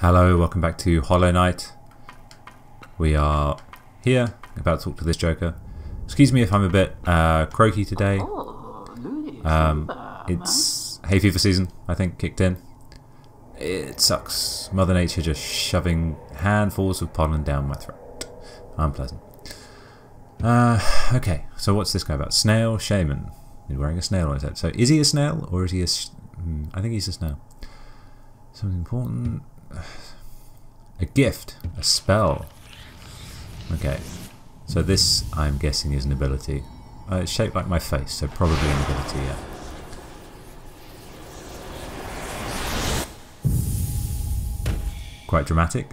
Hello, welcome back to Hollow Knight. We are here, about to talk to this Joker. Excuse me if I'm a bit croaky today. It's hay fever season, I think, kicked in. It sucks. Mother Nature just shoving handfuls of pollen down my throat. Unpleasant. Okay, so what's this guy about? Snail Shaman. He's wearing a snail on his head. So is he a snail or is he a... I think he's a snail. Something important. A gift. A spell. Okay. So this, I'm guessing, is an ability. It's shaped like my face, so probably an ability, yeah. Quite dramatic.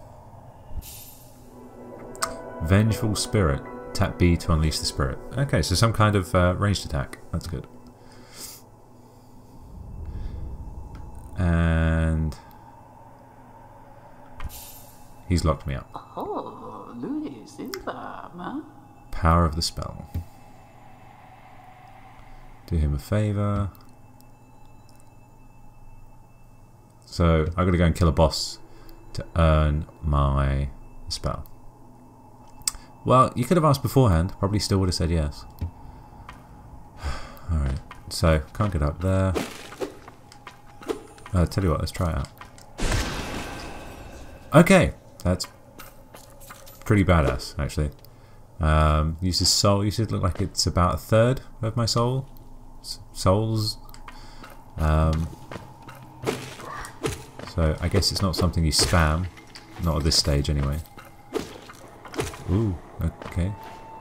Vengeful Spirit. Tap B to unleash the spirit. Okay, so some kind of ranged attack. That's good. And he's locked me up. Power of the spell. Do him a favour. So I've got to go and kill a boss to earn my spell. Well, you could have asked beforehand. Probably still would have said yes. Alright, so can't get up there. Tell you what, let's try it out. Okay, that's pretty badass, actually. Uses soul. Uses look like it's about a third of my soul. Souls. So I guess it's not something you spam. Not at this stage, anyway. Ooh, okay.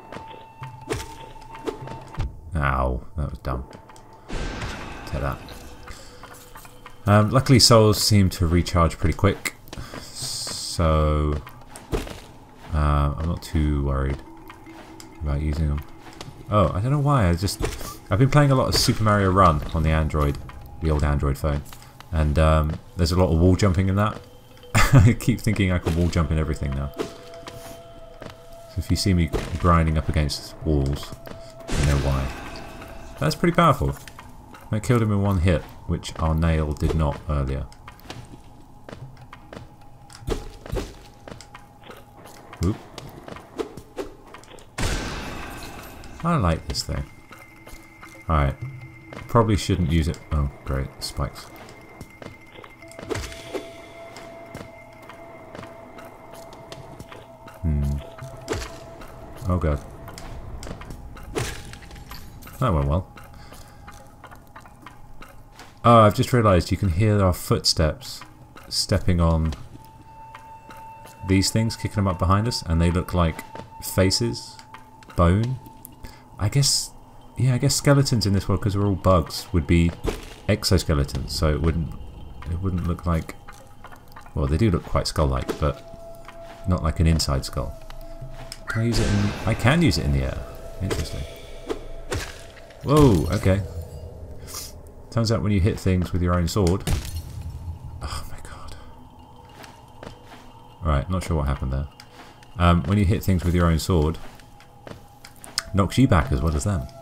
Ow, that was dumb. Take that. Luckily souls seem to recharge pretty quick, so I'm not too worried about using them. Oh, I don't know why, I've been playing a lot of Super Mario Run on the Android, the old Android phone, and there's a lot of wall jumping in that. I keep thinking I can wall jump in everything now. So if you see me grinding up against walls, you know why. That's pretty powerful. I killed him in one hit, which our nail did not earlier. Oop. I like this thing. Alright. Probably shouldn't use it. Oh, great. Spikes. Oh god. That went well. Oh, I've just realised you can hear our footsteps stepping on these things, kicking them up behind us, and they look like faces, bone. I guess, yeah, I guess skeletons in this world, because we're all bugs, would be exoskeletons, so it wouldn't look like, well, they do look quite skull-like, but not like an inside skull. Can I use it in, I can use it in the air. Interesting. Whoa, okay. Turns out when you hit things with your own sword... Oh my god. Alright, not sure what happened there. When you hit things with your own sword, knocks you back as well as them.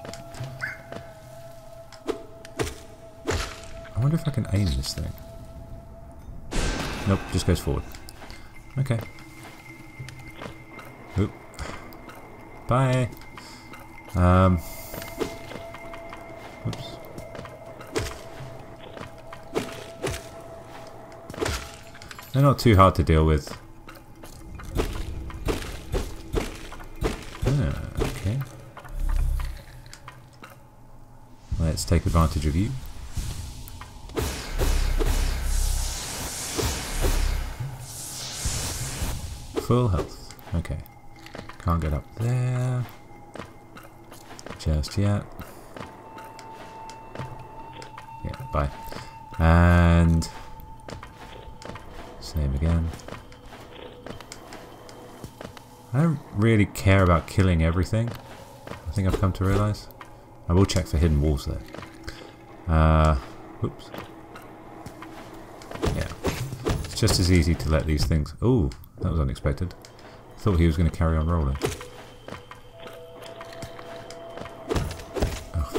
I wonder if I can aim this thing. Nope, just goes forward. Okay. Oop. Bye. Oops. They're not too hard to deal with. Okay. Let's take advantage of you. Full health. Okay. Can't get up there just yet. Yeah, bye. And same again. I don't really care about killing everything, I think I've come to realise. I will check for hidden walls though. Oops. Yeah. It's just as easy to let these things... Ooh, that was unexpected. Thought he was going to carry on rolling. Oh.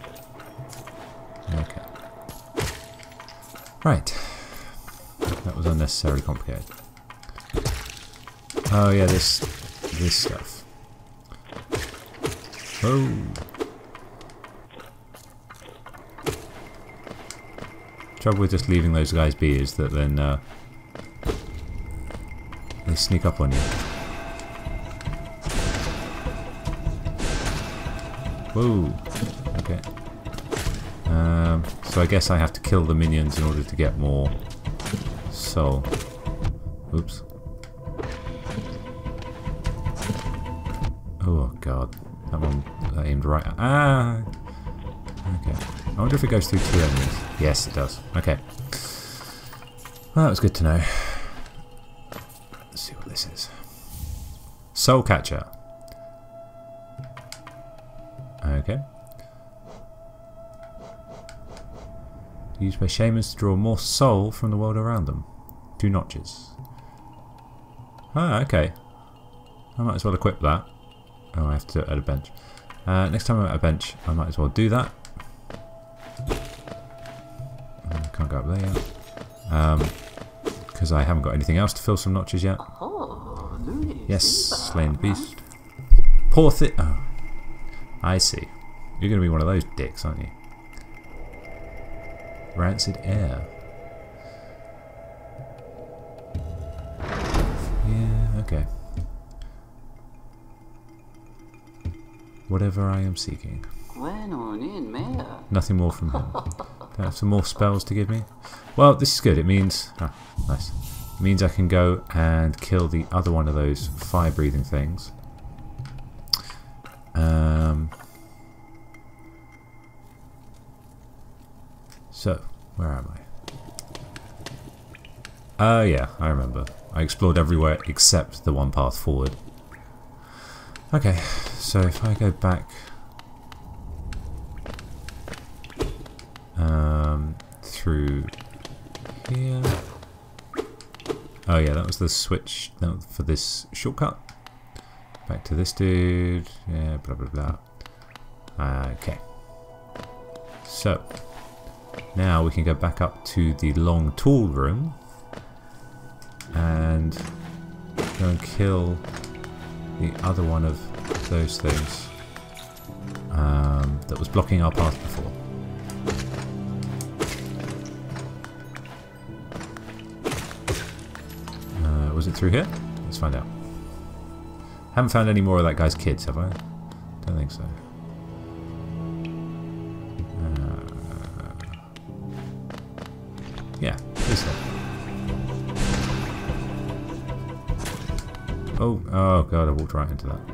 Okay. Right. That was unnecessarily complicated. Oh yeah, this stuff. Oh. Trouble with just leaving those guys be is that then they sneak up on you. Whoa. Okay. So I guess I have to kill the minions in order to get more soul. Oops. Oh god. That one aimed right at... Ah! Okay. I wonder if it goes through 2 enemies. Yes, it does. Okay. Well, that was good to know. Let's see what this is. Soul Catcher. Okay. Used by shamans to draw more soul from the world around them. 2 notches. Ah, okay. I might as well equip that. Oh, I have to do it at a bench. Next time I'm at a bench, I might as well do that. Can't go up there yet. Because I haven't got anything else to fill some notches yet. Yes, slain the beast. Poor thing. Oh, I see. You're going to be one of those dicks, aren't you? Rancid air. Yeah, okay. Whatever I am seeking. Nothing more from him. Do I have some more spells to give me? Well, this is good. It means... Ah, nice. It means I can go and kill the other one of those fire-breathing things. So, where am I? Oh yeah, I remember. I explored everywhere except the one path forward. Okay, so if I go back through here. Oh yeah, that was the switch for this shortcut. Back to this dude. Yeah, blah blah blah. Okay. So now we can go back up to the long tool room and go and kill the other one of those things that was blocking our path before. Was it through here? Let's find out. Haven't found any more of that guy's kids, have I? Don't think so. Yeah, this way. Oh god, I walked right into that.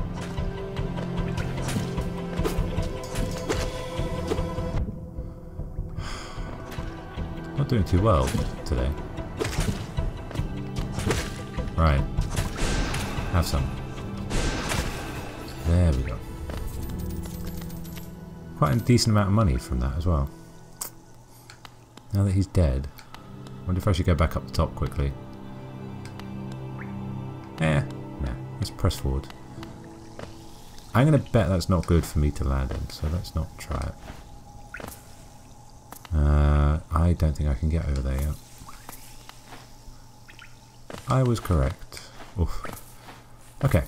Not doing too well today. Right. Have some. There we go. Quite a decent amount of money from that as well. Now that he's dead, I wonder if I should go back up the top quickly. Nah, let's press forward. I'm going to bet that's not good for me to land in, so let's not try it. I don't think I can get over there yet. I was correct. Oof. Okay.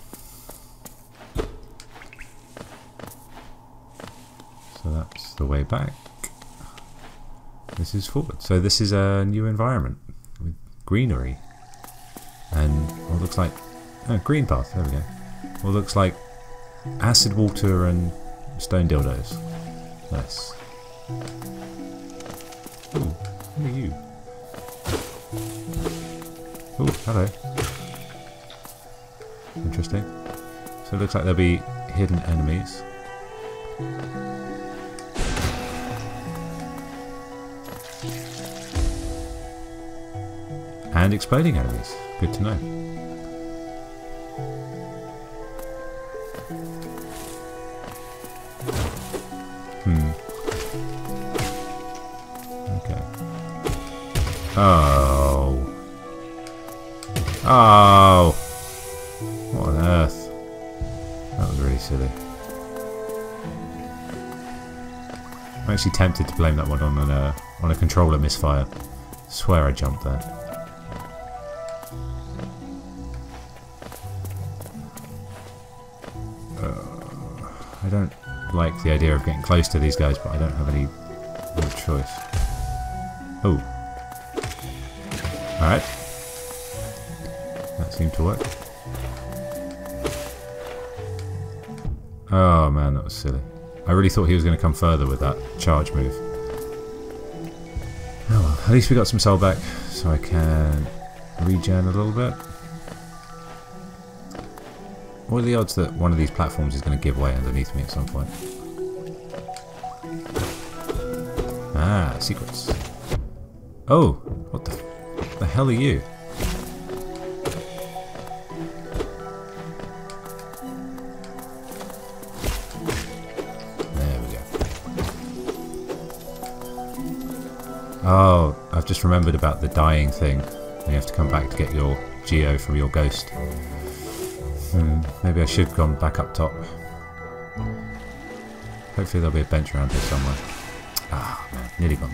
So that's the way back. This is forward. So this is a new environment with greenery and what looks like green path. There we go. What looks like acid water and stone dildos. Nice. Ooh, who are you? Oh, hello. Interesting. So it looks like there'll be hidden enemies. And exploding enemies. Good to know. Okay. Oh. Oh. What on earth? That was really silly. I'm actually tempted to blame that one on a controller misfire. Swear I jumped there. I don't like the idea of getting close to these guys, but I don't have any real choice. Oh. Alright. That seemed to work. Oh man, that was silly. I really thought he was going to come further with that charge move. Oh well, at least we got some soul back, so I can regen a little bit. What are the odds that one of these platforms is going to give way underneath me at some point? Ah, secrets. Oh, what the hell are you? There we go. Oh, I've just remembered about the dying thing. You have to come back to get your Geo from your ghost. Maybe I should have gone back up top. Hopefully there'll be a bench around here somewhere. Ah, man, nearly gone.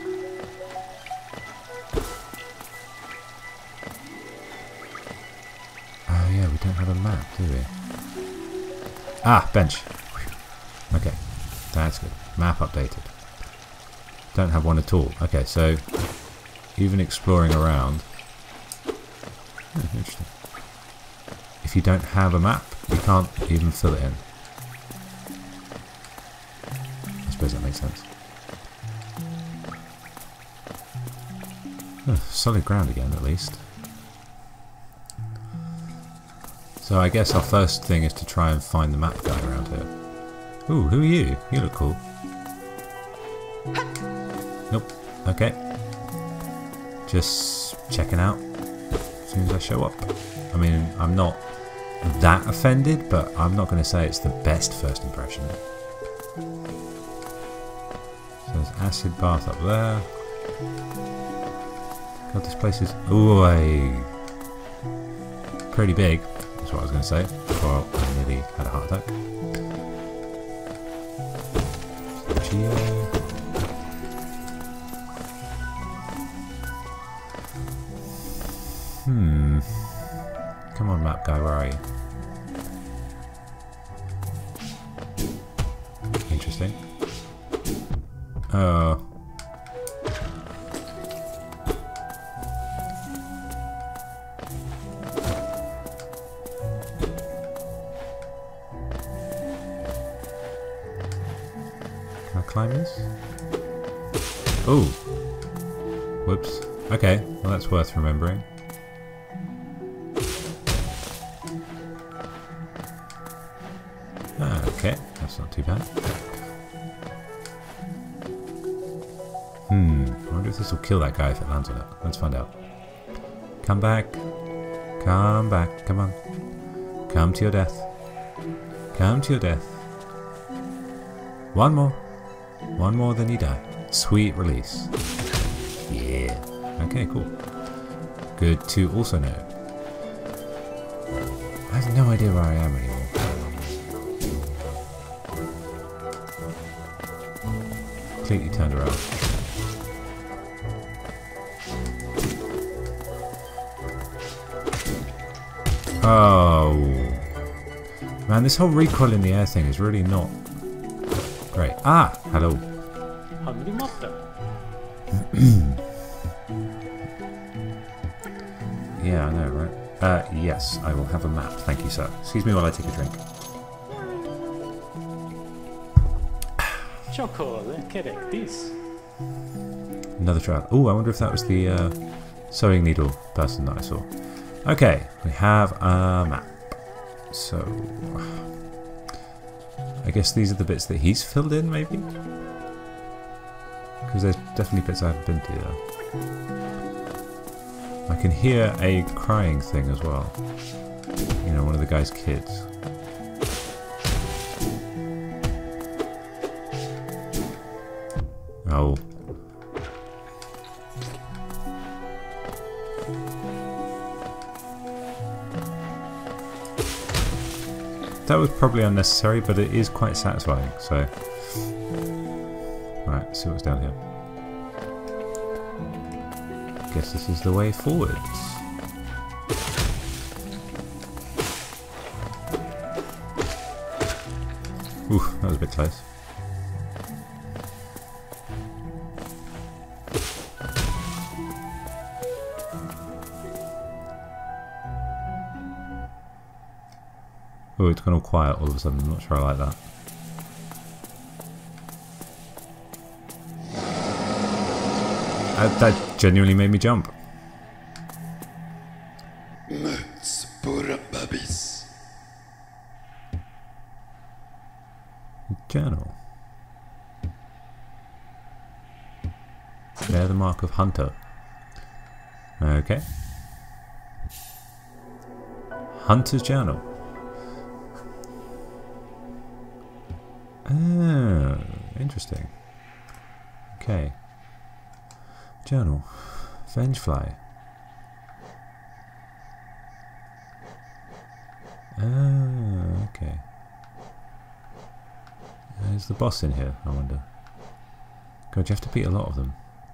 Oh yeah, we don't have a map, do we? Ah, bench. Whew. Okay, that's good. Map updated. Don't have one at all. Okay, so even exploring around. Interesting. If you don't have a map, you can't even fill it in. I suppose that makes sense. Oh, solid ground again, at least. So I guess our first thing is to try and find the map guy around here. Ooh, who are you? You look cool. Nope. Okay. Just checking out as soon as I show up. I mean, I'm not that offended, but I'm not going to say it's the best first impression. So there's acid bath up there. God, this place is pretty big. That's what I was going to say before I nearly had a heart attack. Come on, map guy, where are you? Interesting. Oh. Can I climb this? Oh. Whoops. Okay, well that's worth remembering. Okay, that's not too bad. I wonder if this will kill that guy if it lands on it. Let's find out. Come back. Come back. Come on. Come to your death. Come to your death. One more. One more, then you die. Sweet release. Yeah. Okay, cool. Good to also know. I have no idea where I am anymore. Completely turned around. Oh man, this whole recoil in the air thing is really not great. Ah, hello. Yeah, I know, right? Yes, I will have a map. Thank you, sir. Excuse me while I take a drink. Another trial. Oh, I wonder if that was the sewing needle person that I saw. Okay, we have a map. So, I guess these are the bits that he's filled in, maybe? Because there's definitely bits I haven't been to there. I can hear a crying thing as well. You know, one of the guy's kids. Oh. That was probably unnecessary, but it is quite satisfying, so... Right, let's see what's down here. Guess this is the way forwards. Oof, that was a bit close. Oh, it's gone all quiet all of a sudden. I'm not sure I like that. That genuinely made me jump. Journal. Bear the mark of Hunter. Okay. Hunter's journal. Oh, interesting. Okay. Journal. Vengefly. Oh, okay. Is the boss in here, I wonder? God, you have to beat a lot of them.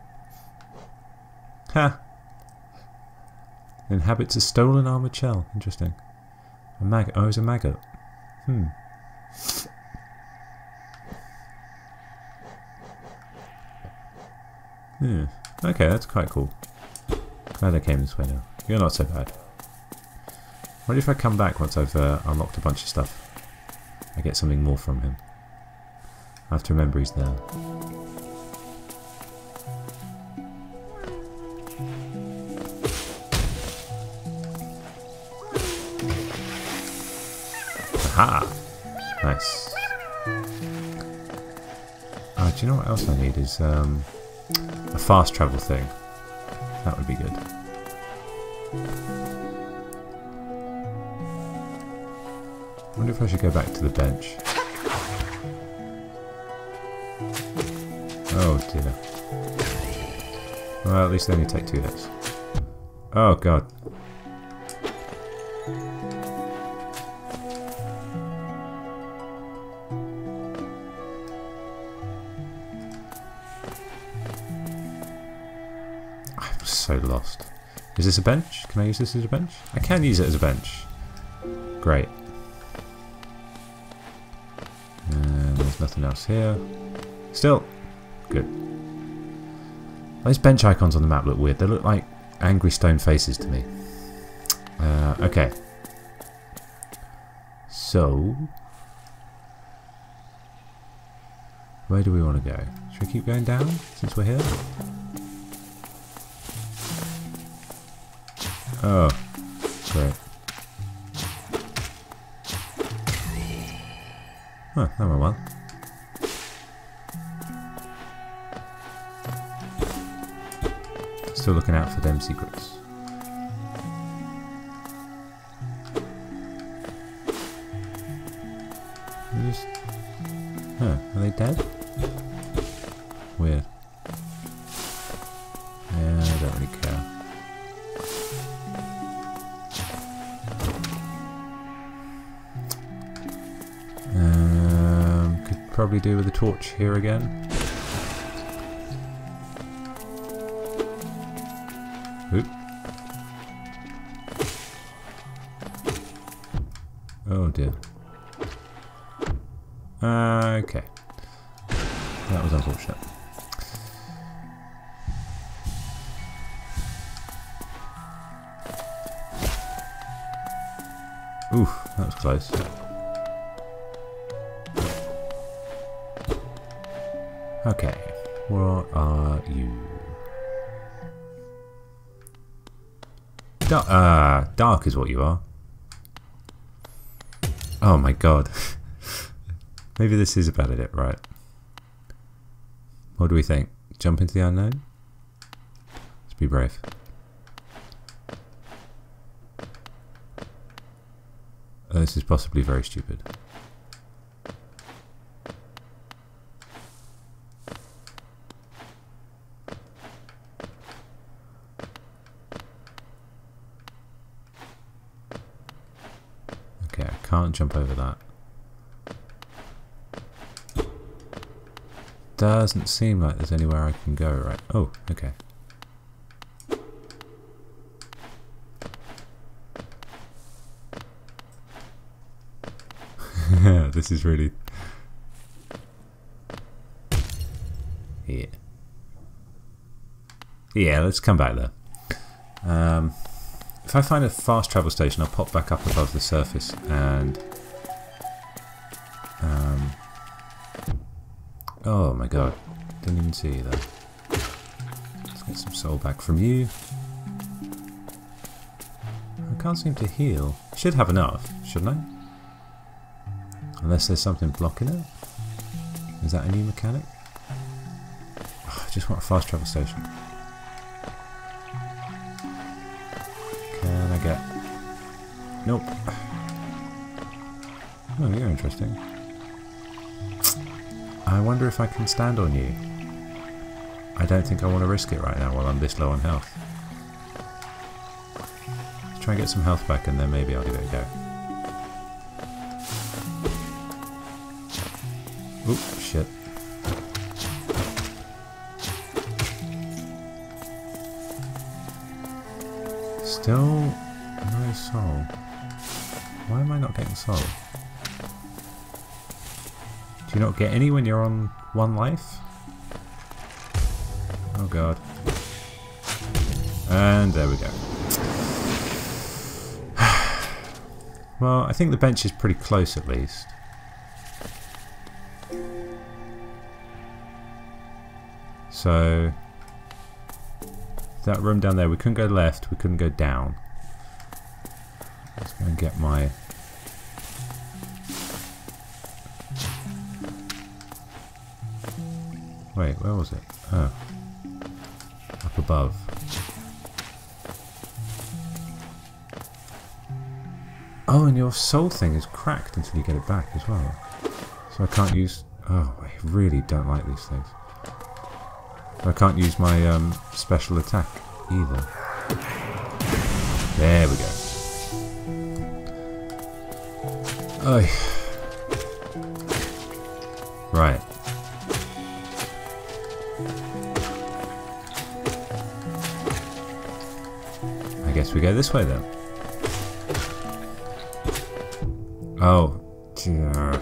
Ha! Inhabits a stolen armoured shell. Interesting. A maggot. Oh, it's a maggot. Hmm. Yeah. Okay, that's quite cool. Glad I came this way now. You're not so bad. What if I come back once I've unlocked a bunch of stuff? I get something more from him. I have to remember he's there. Aha! Nice. Do you know what else I need is a fast travel thing. That would be good. I wonder if I should go back to the bench. Oh dear. Well, at least they only take 2 hits. Oh god. I'm so lost. Is this a bench? Can I use this as a bench? I can use it as a bench. Great. And there's nothing else here. Still. Good. Those bench icons on the map look weird. They look like angry stone faces to me. Okay. So, where do we want to go? Should we keep going down since we're here? Oh, great. Oh, that went well. Still looking out for them secrets. Huh, are they dead? Weird. Yeah, I don't really care. Could probably do with a torch here again. Oop. Oh dear. Okay. That was unfortunate. Oof, that was close. Okay, what are you? Dark is what you are. Oh my god. Maybe this is about it, right? What do we think? Jump into the unknown? Let's be brave. This is possibly very stupid. Okay, I can't jump over that. Doesn't seem like there's anywhere I can go, right? Oh, okay. This is really here. Yeah, let's come back there. If I find a fast travel station, I'll pop back up above the surface and... oh my god, didn't even see you there. Let's get some soul back from you. I can't seem to heal. Should have enough, shouldn't I? Unless there's something blocking it. Is that a new mechanic? Oh, I just want a fast travel station. Can I get... Nope. Oh, you're interesting. I wonder if I can stand on you. I don't think I want to risk it right now while I'm this low on health. Let's try and get some health back and then maybe I'll give it a go. Oop, shit. Still no soul. Why am I not getting soul? Do you not get any when you're on 1 life? Oh god. And there we go. Well, I think the bench is pretty close at least. So, that room down there, we couldn't go left, we couldn't go down. Let's go and get my... Wait, where was it? Oh. Up above. Oh, and your soul thing is cracked until you get it back as well. So I can't use... Oh, I really don't like these things. I can't use my special attack either. There we go. Oh. Right. I guess we go this way then. Oh. Dear.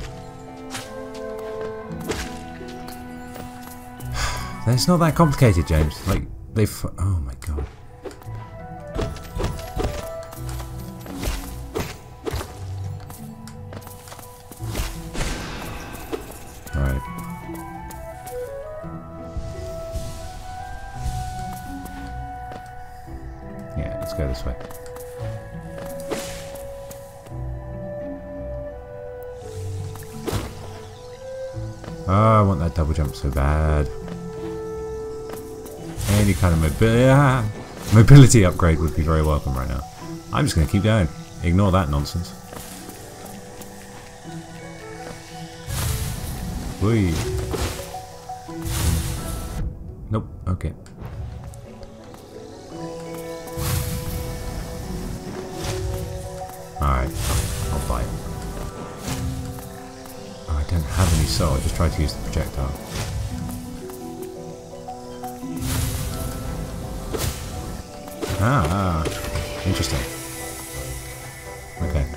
It's not that complicated, James. Like, they've... Oh my god. Alright. Yeah, let's go this way. Oh, I want that double jump so bad. Any kind of mobility upgrade would be very welcome right now. I'm just going to keep going. Ignore that nonsense. Whee. Nope. Okay. Alright. I'll bite. Oh, I don't have any soul. I just tried to use the projectile. Ah, interesting. Okay.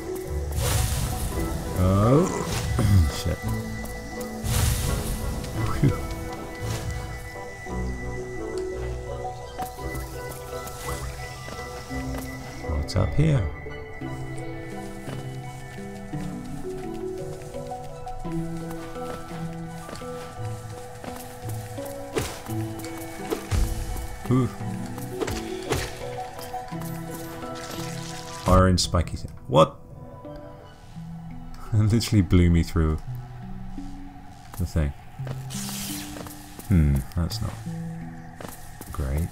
Oh, shit. Whew. What's up here? Ooh. Orange spiky thing. What? It literally blew me through the thing. That's not great.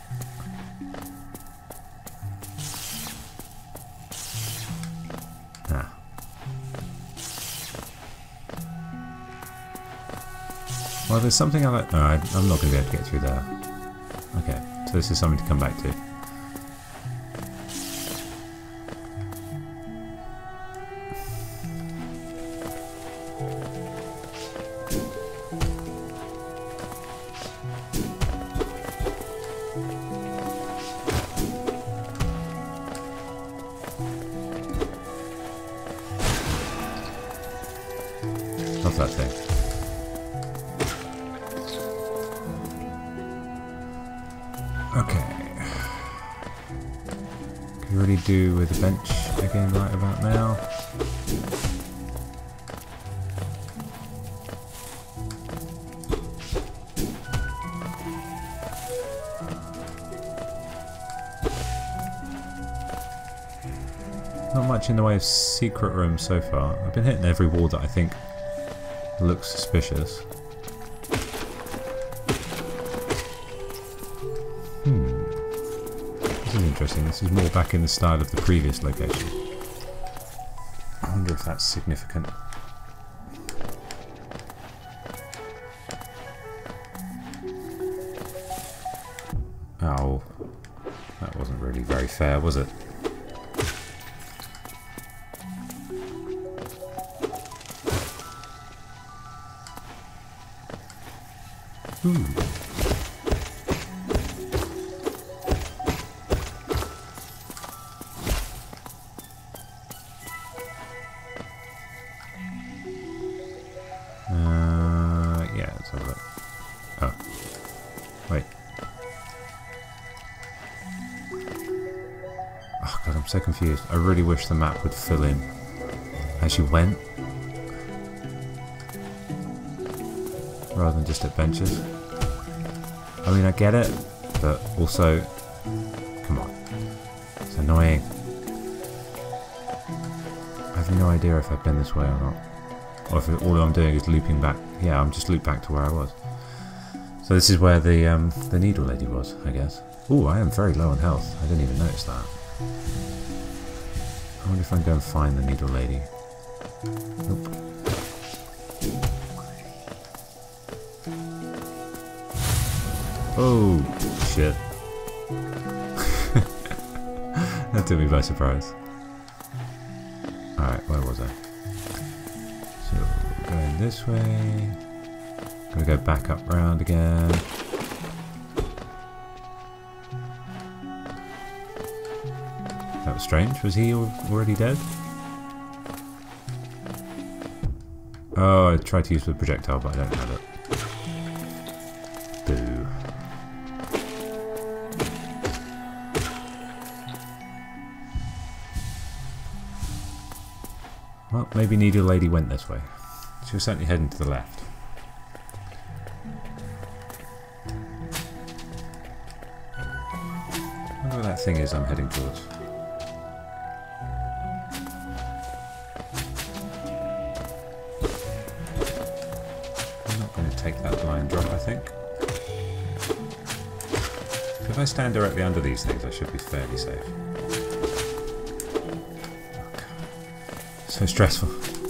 Ah. Well, there's something I like. No, I'm not going to be able to get through there. Okay, so this is something to come back to. Love that thing. You really do with the bench again right about now. Not much in the way of secret rooms so far. I've been hitting every wall that I think looks suspicious. This is interesting. This is more back in the style of the previous location. I wonder if that's significant. Oh, that wasn't really very fair, was it? Ooh. Yeah, let's have a look. Oh. Wait. Oh god, I'm so confused. I really wish the map would fill in as you went, rather than just at benches. I mean, I get it, but also, come on, it's annoying. I have no idea if I've been this way or not, or if all I'm doing is looping back. Yeah, I'm just looped back to where I was. So this is where the needle lady was, I guess. Ooh, I am very low on health. I didn't even notice that. I wonder if I can go and find the needle lady. Nope. Oh, shit. That took me by surprise. Alright, where was I? So, going this way. Gonna go back up round again. That was strange. Was he already dead? Oh, I tried to use the projectile, but I don't have it. Boo. Well, maybe Needle Lady went this way. She was certainly heading to the left. I wonder where that thing is I'm heading towards. I'm not going to take that blind drop, I think. If I stand directly under these things, I should be fairly safe. So stressful.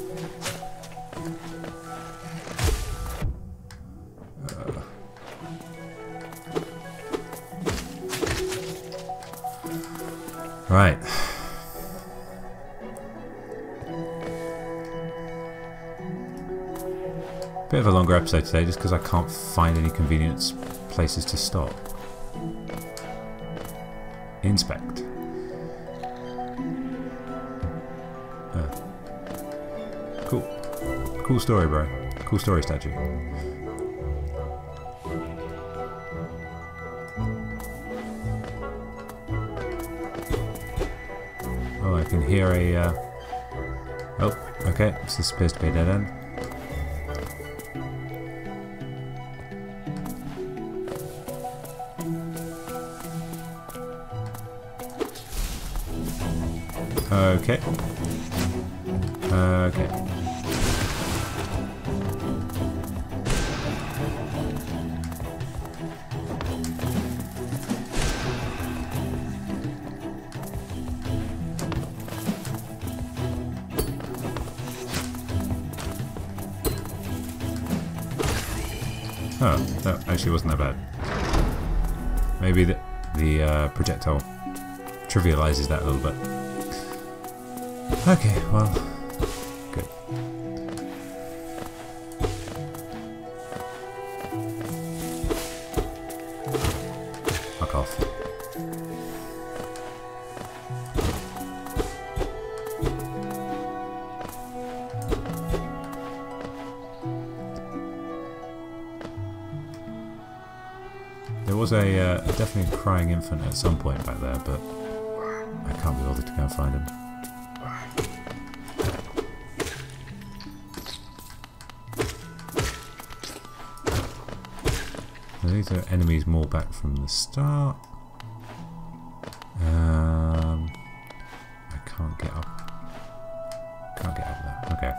Right. Bit of a longer episode today just because I can't find any convenient places to stop. Inspect. Cool. Cool story, bro. Cool story, statue. Oh, I can hear a... Oh, okay. This appears to be a dead end. Okay. Okay. Oh, that actually wasn't that bad. Maybe the projectile trivializes that a little bit. Okay, well, good. Fuck off. There was a definitely a crying infant at some point back there, but I can't be bothered to go and find him. These are enemies more back from the start. I can't get up. Can't get up there. Okay.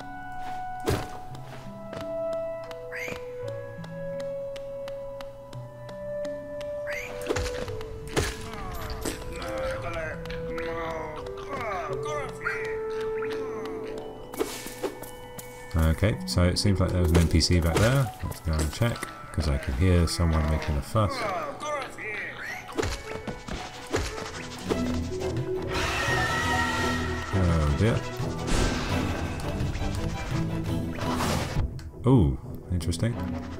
Okay, so it seems like there was an NPC back there. Let's go and check, because I could hear someone making a fuss. Oh dear. Oh, interesting.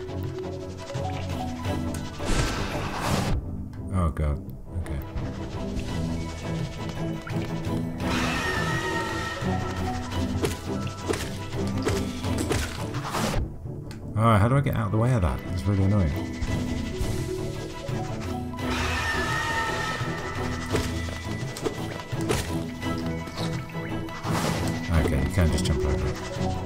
Oh god, okay. Alright, how do I get out of the way of that? It's really annoying. Okay, you can just jump over it.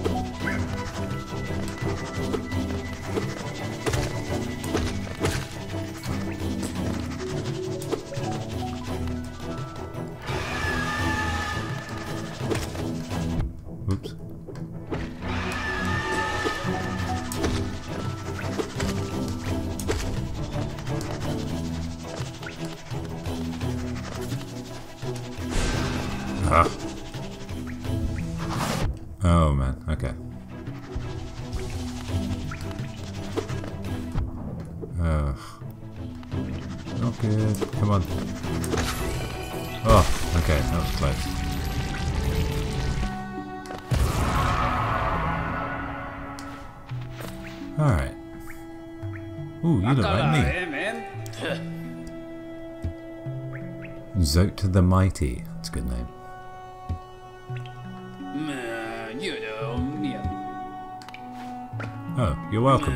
Oops. Ah. Oh man, okay. Not good. Come on. Oh, okay, that was close. Alright. Ooh, you look like me. Zote the Mighty. That's a good name. Oh, you're welcome.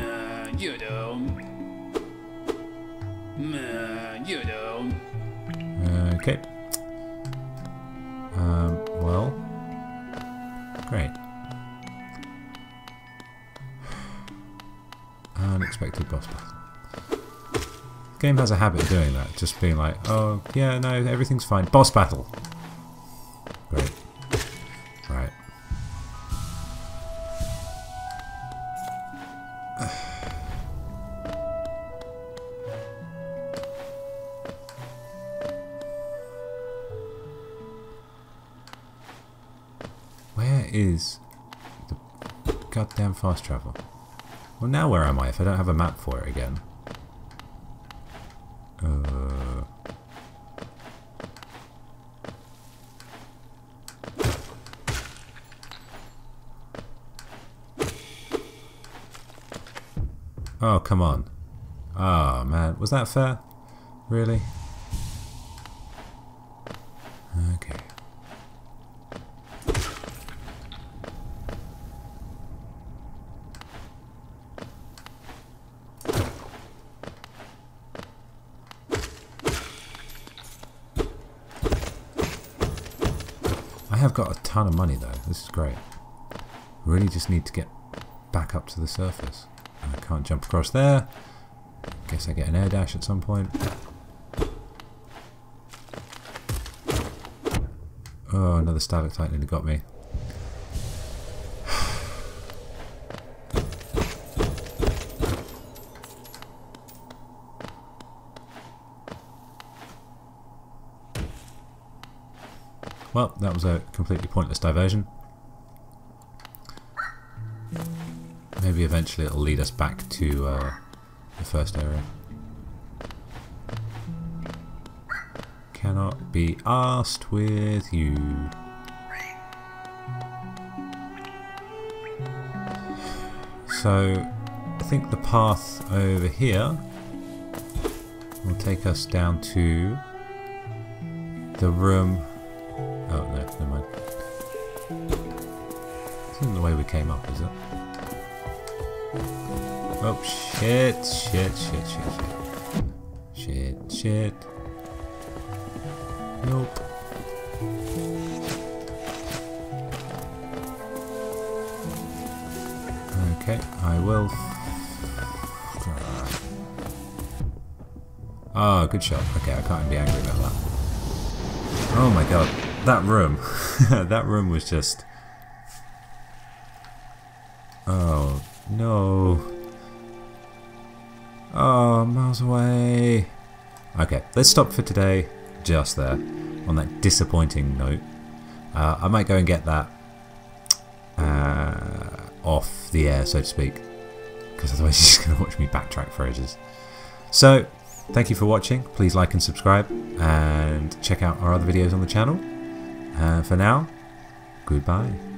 Okay. Well. Great. Unexpected boss battle. The game has a habit of doing that, just being like, oh, yeah, no, everything's fine. Boss battle! Great. Right. Where is the goddamn fast travel? Well, now where am I if I don't have a map for it again? Oh, come on. Oh, man. Was that fair? Really? Okay. I have got a ton of money though. This is great. Really just need to get back up to the surface. I can't jump across there. Guess I get an air dash at some point. Oh, another stalactite nearly got me. Well, that was a completely pointless diversion. Maybe eventually it'll lead us back to the first area. Cannot be asked with you. So, I think the path over here will take us down to the room. Oh no, never mind. This isn't the way we came up, is it? Oh shit, shit, shit, shit, shit. Shit, shit. Nope. Oh, good shot. Okay, I can't even be angry about that. Oh my god. That room. That room was just... Oh, no. Oh, miles away. Okay, let's stop for today just there, on that disappointing note. I might go and get that off the air, so to speak, because otherwise you're just going to watch me backtrack for ages. So, thank you for watching. Please like and subscribe, and check out our other videos on the channel. For now, goodbye.